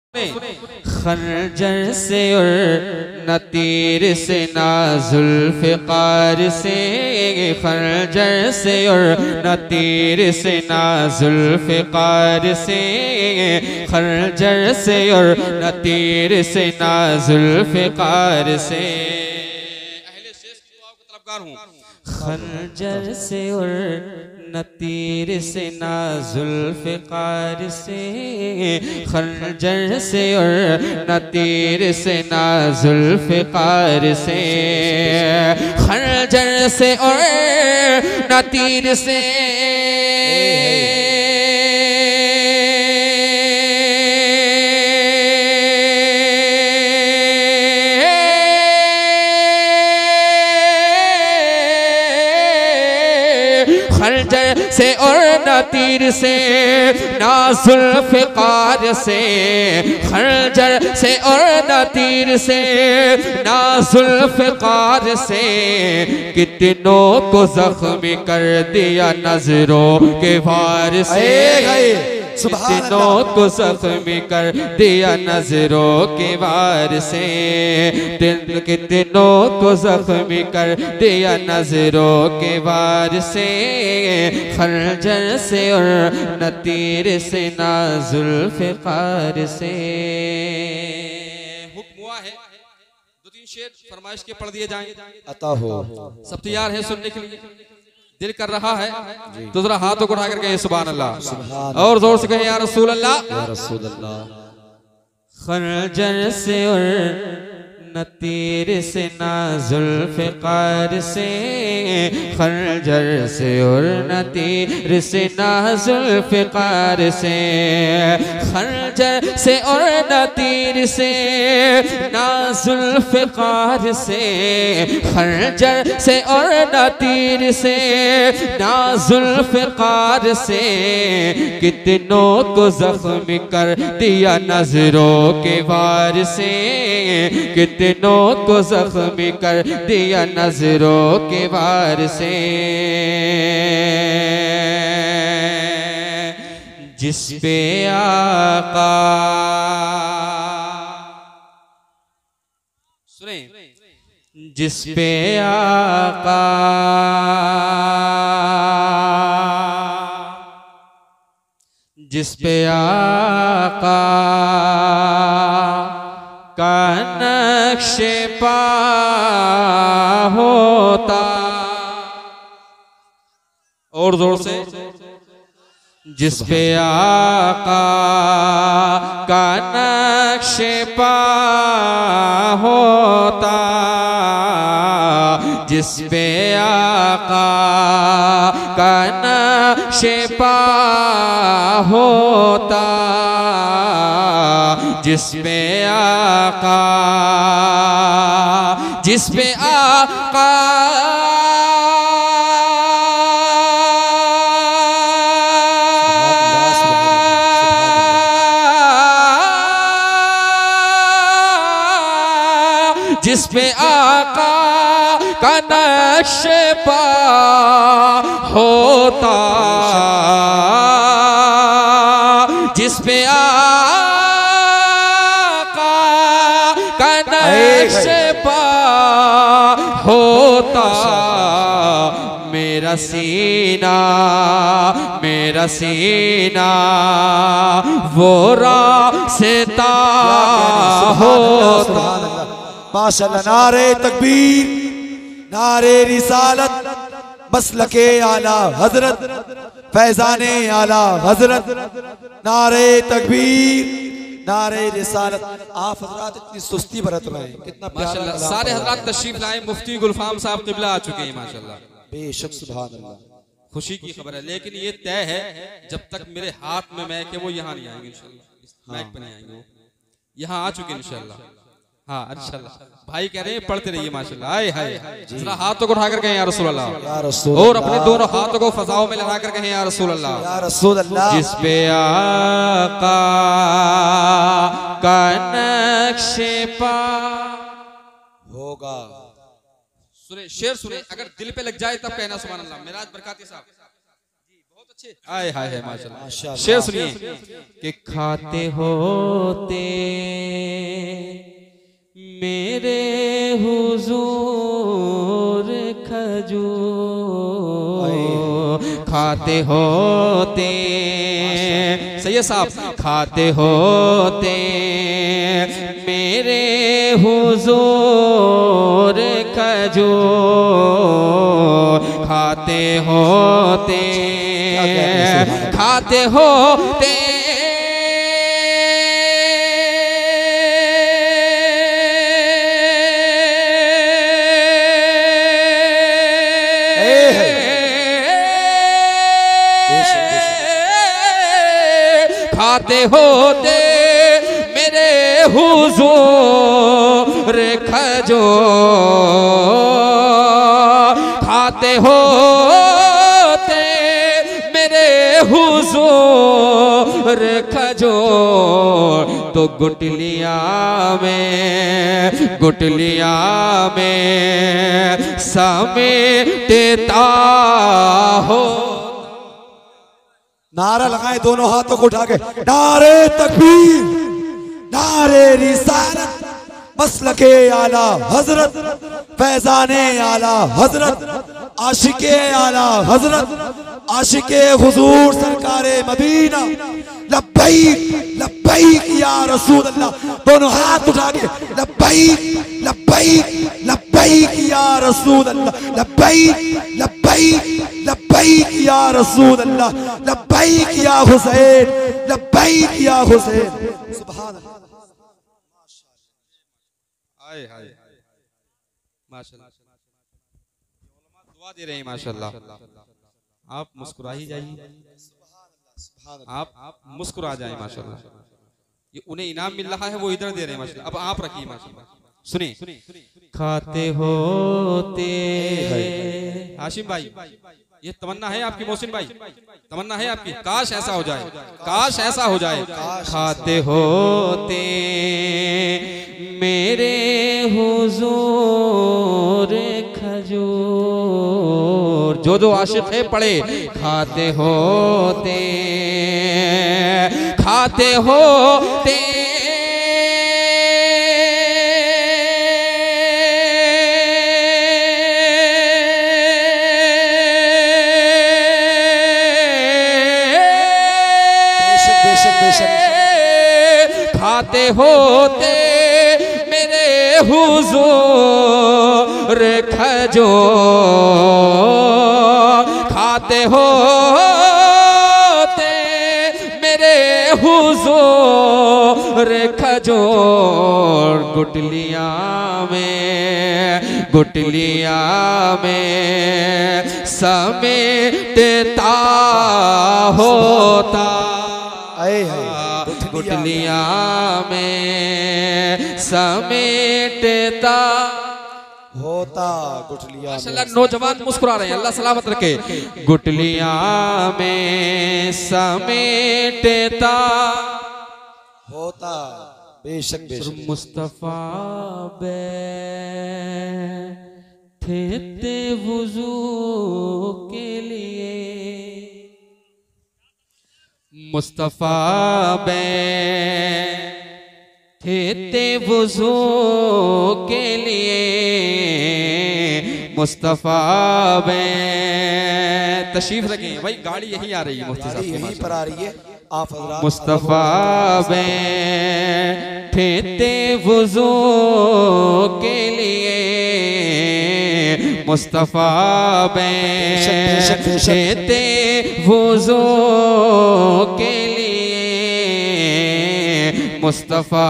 खंजर से और न तीर से ना जुल्फ़िकार से, खंजर से और न तीर से ना जुल्फ़िकार से, खंजर से और न तीर से ना जुल्फ़िकार से। अहले शेष दुआओं का तलबगार हूँ। खंजर से और न तीर से ना जुल्फ़िकार से, खंजर से और न तीर से ना जुल्फ़िकार से, खंजर से और न तीर से खंजर से और न तीर से ना जुल्फ़िकार से, खंजर से और न तीर से ना जुल्फ़िकार से, कितनों को जख्मी कर दिया नजरों के वार से, कितनों को जख्मी कर दिया नजरों के वार से, कितनों को जख्मी कर दिया नजरों के वार से, खंजर से और न तीर से ना जुल्फ़िकार से। हुक्म हुआ है दो तीन शेर फरमाइश के पढ़ दिए जाएं, अता हो। सब तैयार हैं सुनने के लिए? दिल कर रहा है तो जरा हाथों को उठा कर कहें सुभान अल्लाह, और जोर से कहें या रसूल अल्लाह, या रसूल अल्लाह। खंजर से और न तीर से ना जुल्फ़िकार से, खंजर से और न तीर से ना जुल्फ़िकार से, खंजर से और न तीर से ना जुल्फ़िकार से, खंजर से और न तीर से ना जुल्फ़िकार से, कितनों को जख्मी कर दिया नजरों के वार से, कितनों को जख्मी कर दिया नजरों के वार से, जिस पे आका सुने, जिस पे आका जिस पे आका का नक्शे पा होता, और जोर से, जिस पे आका का नक्शे पा होता, जिस पे आका का नक्शे पा होता, जिस पे आका, जिस पे आका जिस पे आका का नक्शे पा होता, जिस पे पा होता, मेरा सीना, मेरा सीना वो रास्ता होता। माशाअल्लाह, नारे तकबीर, नारे रिसालत, मसलके आला हजरत, फैजाने आला हजरत, नारे तकबीर, नारे रिसालत। आप हजरात इतनी सुस्ती बरत रहे हैं, कितना माशाअल्लाह। सारे हजरात तशरीफ लाए, मुफ्ती गुलफाम साहब क़िबला आ चुके हैं माशाअल्लाह। बेशक सुभान अल्लाह, खुशी की खबर है, लेकिन ये तय है जब तक मेरे हाथ में मैक है वो यहाँ नहीं आएंगे इंशाअल्लाह, मैक पे नहीं आएंगे, वो यहाँ आ चुके इंशाअल्लाह। हाँ इंशाअल्लाह, भाई कह रहे हैं पढ़ते रहिए माशाअल्लाह। आए हाय, जरा हाथों को उठा कर कहें या रसूल अल्लाह, या रसूल, और अपने दोनों हाथों को फजाओं में लगा कर कहें या रसूल अल्लाह, या रसूल अल्लाह। जिस पे आका का नक्शे पा होगा। सुने शेर सुने, अगर दिल पे लग जाए तब कहना सुभान अल्लाह। मेराज बरकाती साहब बहुत अच्छे, आए हाय है माशाअल्लाह। शेर सुनिए कि खाते हो तेरे खाते होते, सैयद साहब खाते होते मेरे हुजूर खजूर, खाते होते खाते होते खाते होते मेरे हुजूर खजूर, खाते होते मेरे हुजूर खजूर, तो गुटलिया में समेटता हो। नारा लगाए दोनों हाथों को उठा के, नारे तकबीर, नारे रिसालत, मसलके आला हजरत, फैजाने आला हजरत, आशिके आला हजरत, आशिके हुजूर सरकारे मदीना, लब्बैक लब्बैक या रसूल अल्लाह। दोनों हाथ उठा के लब्बैक लब्बैक लब्बैक या रसूल अल्लाह, लब्बैक लब्बैक लब्बैक या रसूल अल्लाह, लब्बैक या हुसैन, लब्बैक या हुसैन। सुभान अल्लाह। हाय हाय माशाल्लाह, दुआ दे रहे हैं माशाल्लाह। आप मुस्कुरा ही जाइए, आप मुस्कुरा जाए माशाल्लाह। ये उन्हें इनाम मिल रहा है, वो इधर दे रहे हैं माशाल्लाह। अब आप रखिए माशाल्लाह, सुनिए। खाते होते हाशिम भाई, ये तमन्ना है आपकी, मोहसिन भाई तमन्ना है आपकी, काश ऐसा हो जाए, काश ऐसा हो जाए। खाते होते मेरे हुजूर खजूर, जो आशिक है पढ़े। खाते होते खाते होते खाते होते मेरे हुजूर खजूर, खाते होते मेरे हुजूर खजूर, गुटलिया में समेटता होता, गुटलिया में समेटता होता, गुटलिया माशाल्लाह। नौजवान मुस्कुरा रहे हैं, अल्लाह सलामत रखे। गुटलिया में समेटता होता, बेशक बेशक। मुस्तफा बैठे वुजू के लिए, मुस्तफा बैठे वुजू के लिए, मुस्तफा तशरीफ रखें भाई, गाड़ी यही आ रही है मुफ्ती साहब, यहीं पर आ रही है आप हज़रात। मुस्तफा बैठे वुजू के लिए, मुस्तफा बैठे वुजू के लिए, मुस्तफा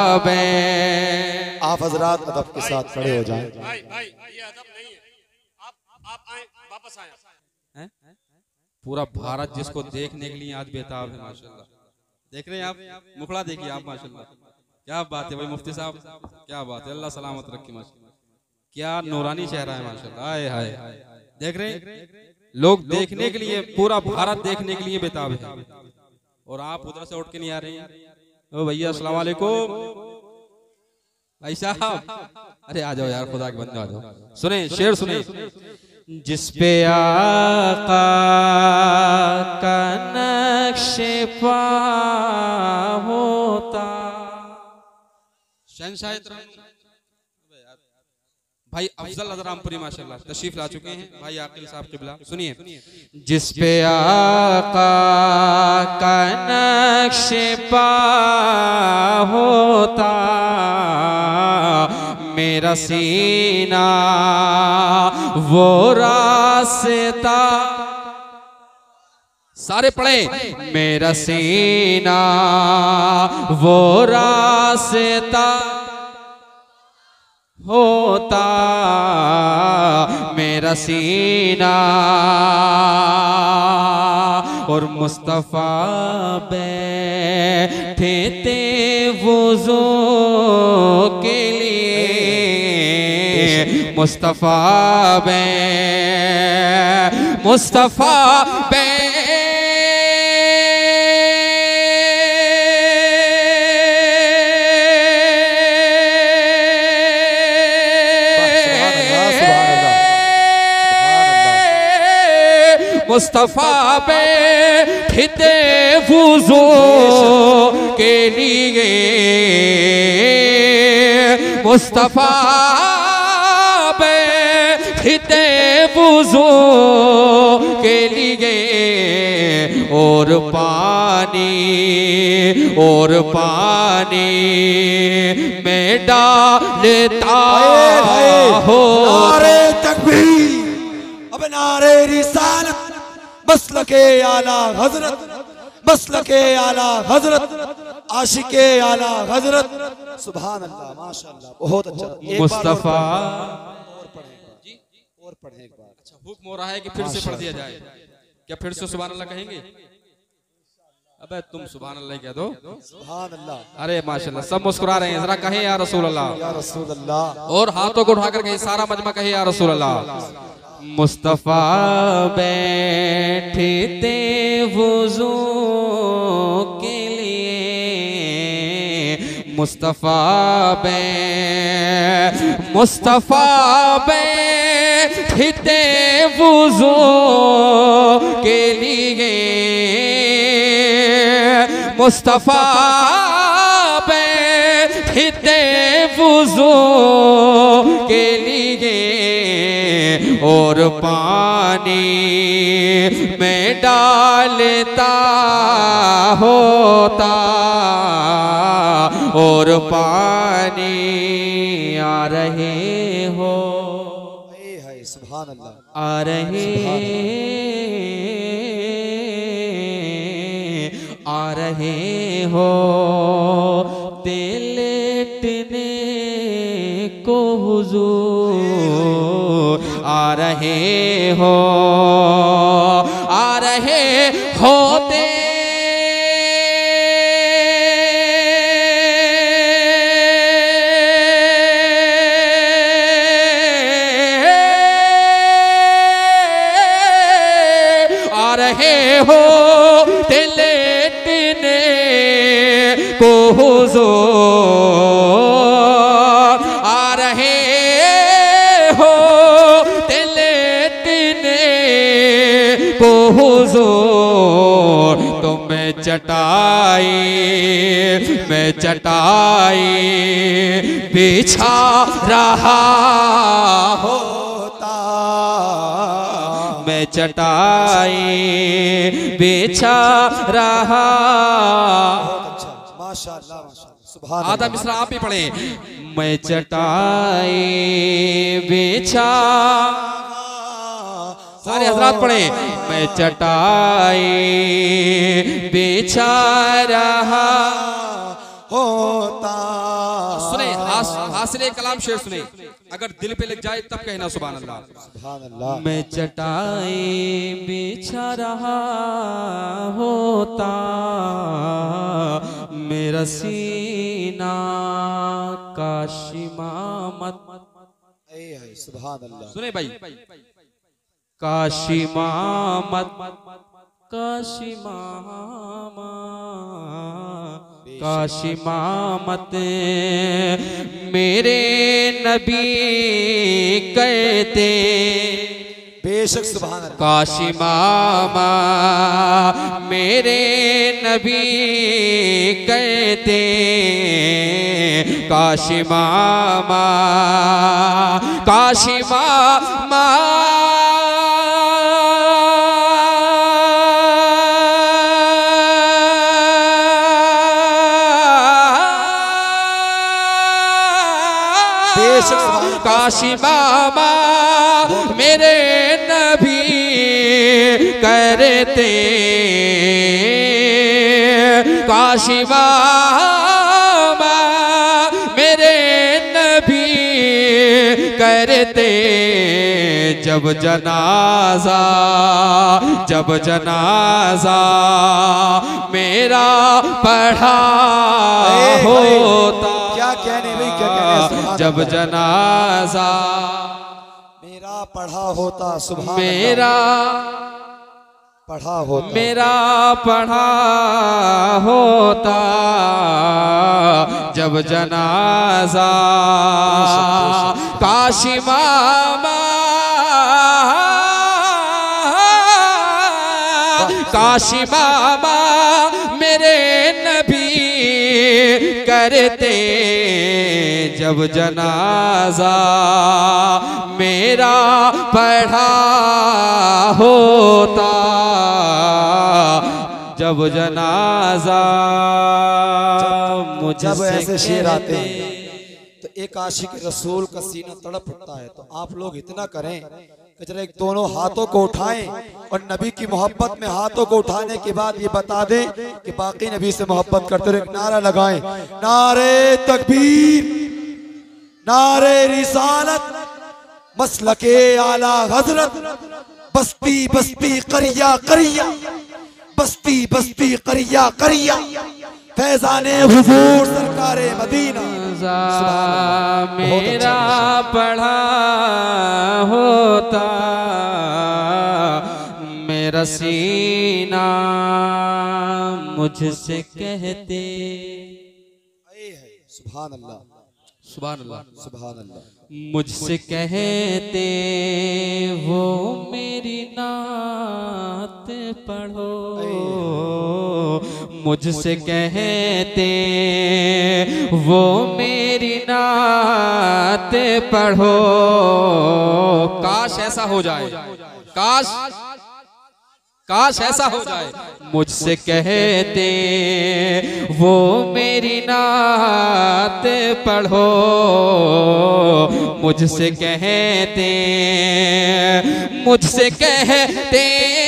आप हजरात अदब के साथ खड़े हो जाएं। भाई ये अदब नहीं है, आप आए, वापस आए। पूरा भारत जिसको देखने के लिए आज बेताब है माशाल्लाह। देख रहे हैं आप, मुखड़ा देखिए आप माशाल्लाह, क्या बात है भाई मुफ्ती साहब, क्या बात है, अल्लाह सलामत रखे माशाल्लाह। क्या नूरानी चेहरा है माशाल्लाह, हाय हाय। देख रहे हैं लोग देखने के लिए, पूरा भारत देखने के लिए बेताब है, और आप उधर से उठ के नहीं आ रहे हैं। ओ भैया अस्सलाम वालेकुम भाई साहब, अरे आ जाओ यार, खुदा के बंदे आ जाओ। सुने शेर सुने, जिस पे आका का नक्शे पा होता, शहंशाह भाई अफजल रामपुरी माशाल्लाह तशरीफ ला चुके हैं। भाई आकिल साहब किबला सुनिए। जिस पे आका का नक्श पा होता मेरा सीना वो रास्ता, सारे पढ़े, मेरा सीना वो रास्ता होता मेरा सीना, और मुस्तफा बैठे थे वुज़ू के लिए, मुस्तफा मुस्तफा बैठते वुज़ू के लिए, मुस्तफा बैठते वुज़ू के लिए, और पानी में डालता हो। नारे तकबीर, अब नारे रिसालत, मसलके आला हजरत, मसलके आला हजरत, आशिके आला हजरत। सुभान अल्लाह, माशाअल्लाह, बहुत अच्छा। मुस्तफा और पढ़े एक बार। अच्छा, हुक्म हो रहा है कि फिर से पढ़ दिया जाए। क्या फिर से सुभान अल्लाह कहेंगे? अबे तुम सुभान अल्लाह कह दो। सुभान अल्लाह। अरे माशाअल्लाह, सब मुस्कुरा रहे हैं। जरा कहें या रसूल अल्लाह, या रसूल अल्लाह, और हाथों को उठाकर कहें, सारा मजमा कहे या रसूल अल्लाह। मुस्तफा बैठे थे वुज़ू के लिए, मुस्तफा बैठे थे वुज़ू के लिए, मुस्तफा बैठे वुज़ू के लिए, और पानी में डालता होता, और पानी आ रहे हो, सुभान अल्लाह, आ रहे हो लेटने को हुजूर, आ रहे हो ते हो लेटने को हुजूर, आ रहे हो लेटने को हुजूर। तो मैं चटाई बिछा रहा होता, मैं चटाई बिछा रहा। माशाअल्लाह, सुभान। आधा मिसरा आप ही पढ़े। मैं चटाई बिछा, सारे हजरात पढ़े। मैं चटाई बिछा रहा होता। सुने हासिले कलाम शेर सुने, अगर दिल पे लग जाए तब कहना सुभान अल्लाह। सुभान अल्लाह। मैं चटाई बिछा रहा होता, मेरा सीना काश इमामत। सुभान अल्लाह। सुने भाई, काश इमामत, काश इमामत मेरे नबी कहते, बेशक सुभान अल्लाह। काश इमामा मेरे नबी कहते, काशी मामा, काशी मामा काशी मामा मेरे नबी करते, काशी मामा मेरे नबी करते, जब जनाजा, जब जनाजा मेरा पढ़ा होता, क्या कहने भाई, क्या कहने, जब जनाजा मेरा पढ़ा होता, सुभान मेरा पढ़ा होता, मेरा पढ़ा होता, जब जनाजा काशी मामा, काशी मामा मेरे नबी करते, जब जनाजा मेरा पढ़ा होता, जब जनाजा जब ऐसे शेर आते हैं कहते। तो एक आशिक रसूल का सीना तड़प उठता है। तो आप लोग इतना करें कि जरा एक दोनों हाथों को उठाएं और नबी की मोहब्बत में हाथों को उठाने के बाद ये बता दें कि बाकी नबी से मोहब्बत करते हुए एक नारा लगाएं, नारे तकबीर, नारे रिसालत, मसलके आला हजरत, बस्ती बस्ती करिया करिया, बस्ती बस्ती करिया करिया, फैजाने हुजूर सरकारे मदीना। मेरा पढ़ा होता, मेरा सीना मुझसे कहते, सुभान अल्लाह, सुभान अल्लाह, सुभान अल्लाह, मुझसे कहते वो मेरी नात पढ़ो, मुझसे कहते वो मेरी नात पढ़ो, काश ऐसा हो जाए, काश काश ऐसा हो जाए, मुझसे कहते वो मेरी नात पढ़ो, मुझसे कहते, मुझसे कहते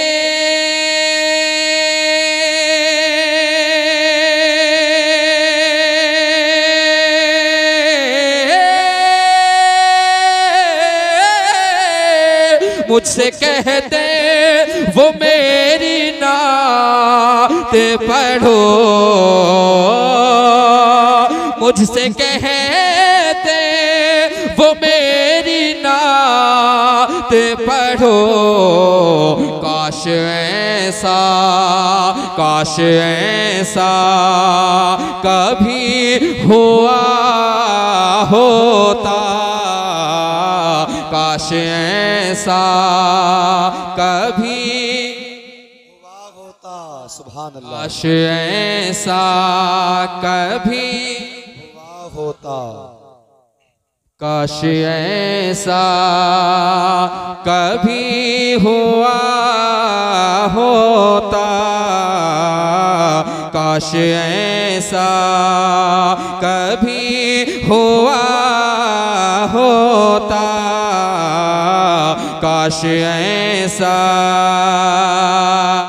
मुझसे कहते वो मेरी नात पढ़ो, मुझसे कहते वो मेरी नात पढ़ो, काश ऐसा, काश ऐसा कभी हुआ होता, काश ऐसा कभी हुआ होता, सुभान अल्लाह, काश ऐसा कभी हुआ होता, काश ऐसा कभी हुआ होता, काश ऐसा कभी हुआ होता, काश ऐसा